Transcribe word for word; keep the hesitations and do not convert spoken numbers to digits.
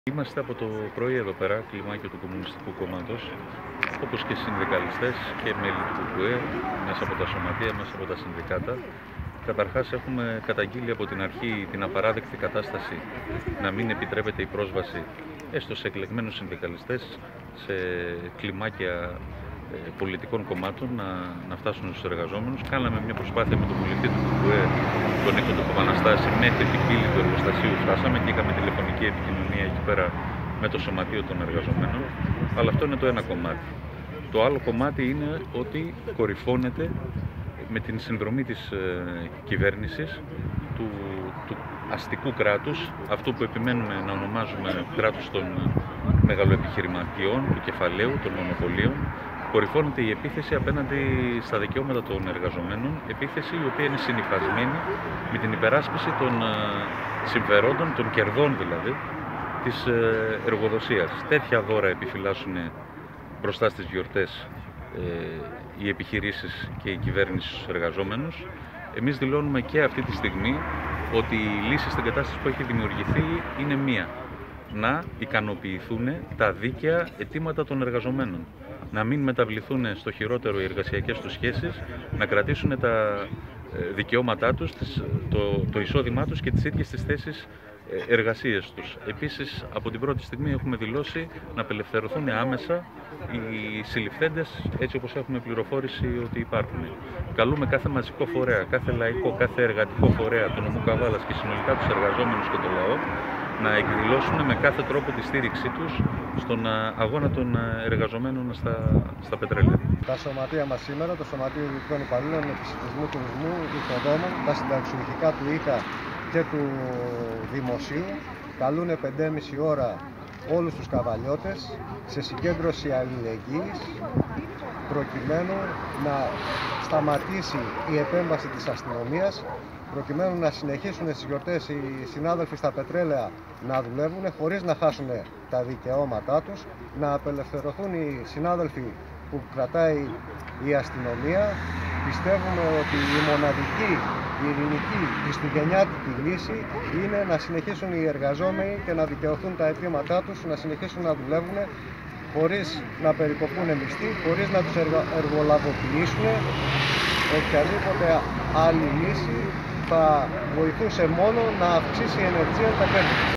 Είμαστε από το πρωί εδώ πέρα, κλιμάκιο του Κομμουνιστικού Κόμματος, όπως και συνδικαλιστές και μέλη του ΚΚΕ, μέσα από τα σωματεία, μέσα από τα συνδικάτα. Καταρχάς έχουμε καταγγείλει από την αρχή την απαράδεκτη κατάσταση να μην επιτρέπεται η πρόσβαση έστω σε εκλεγμένους συνδικαλιστές, σε κλιμάκια πολιτικών κομμάτων να, να φτάσουν στους εργαζόμενους. Κάναμε μια προσπάθεια με τον βουλευτή του ΚΚΕ, τον Νίκο του Παπαναστάση, μέχρι την πύλη του εργοστασίου φτάσαμε και είχαμε τηλεφωνική επικοινωνία εκεί πέρα με το σωματείο των εργαζομένων. Αλλά αυτό είναι το ένα κομμάτι. Το άλλο κομμάτι είναι ότι κορυφώνεται με την συνδρομή της ε, κυβέρνησης, του, του αστικού κράτους, αυτό που επιμένουμε να ονομάζουμε κράτος των μεγαλοεπιχειρηματιών, του κεφαλαίου, των μονοπωλίων. Κορυφώνεται η επίθεση απέναντι στα δικαιώματα των εργαζομένων, επίθεση η οποία είναι συνυφασμένη με την υπεράσπιση των συμφερόντων, των κερδών δηλαδή, της εργοδοσίας. Τέτοια δώρα επιφυλάσσουν μπροστά στις γιορτές ε, οι επιχειρήσεις και η κυβέρνηση στους εργαζόμενους. Εμείς δηλώνουμε και αυτή τη στιγμή ότι η λύση στην κατάσταση που έχει δημιουργηθεί είναι μία. Να ικανοποιηθούν τα δίκαια αιτήματα των εργαζομένων. Να μην μεταβληθούν στο χειρότερο οι εργασιακές τους σχέσεις, να κρατήσουν τα δικαιώματά τους, το, το εισόδημά τους και τις ίδιες τις θέσεις εργασίες τους. Επίσης, από την πρώτη στιγμή έχουμε δηλώσει να απελευθερωθούν άμεσα οι συλληφθέντες, έτσι όπως έχουμε πληροφόρηση ότι υπάρχουν. Καλούμε κάθε μαζικό φορέα, κάθε λαϊκό, κάθε εργατικό φορέα του νομού Καβάλας και συνολικά τους εργαζόμενους και το λαό να εκδηλώσουν με κάθε τρόπο τη στήριξή τους στον αγώνα των εργαζομένων στα, στα πετρέλαια. Τα σωματεία μας σήμερα, το Σωματείο Ιδιωτικών Υπαλλήλων Εξυπηρετισμού Τουρισμού, Οικοδόμων, τα συνταξιουργικά του ΙΚΑ και του Δημοσίου, καλούν πέντε και μισή ώρα όλους τους καβαλιώτες σε συγκέντρωση αλληλεγγύης, προκειμένου να σταματήσει η επέμβαση της αστυνομίας, προκειμένου να συνεχίσουν στις γιορτές οι συνάδελφοι στα πετρέλαια να δουλεύουν χωρίς να χάσουν τα δικαιώματά τους, να απελευθερωθούν οι συνάδελφοι που κρατάει η αστυνομία. Πιστεύουμε ότι η μοναδική, η ειρηνική, χριστουγεννιάτικη λύση είναι να συνεχίσουν οι εργαζόμενοι και να δικαιωθούν τα αιτήματά τους, να συνεχίσουν να δουλεύουν χωρίς να περικοπούν μισθοί, χωρίς να τους εργολαβοποιήσουν. Οποιαδήποτε άλλη λύση θα βοηθούσε μόνο να αυξήσει η ενεργεία τα κέρδη.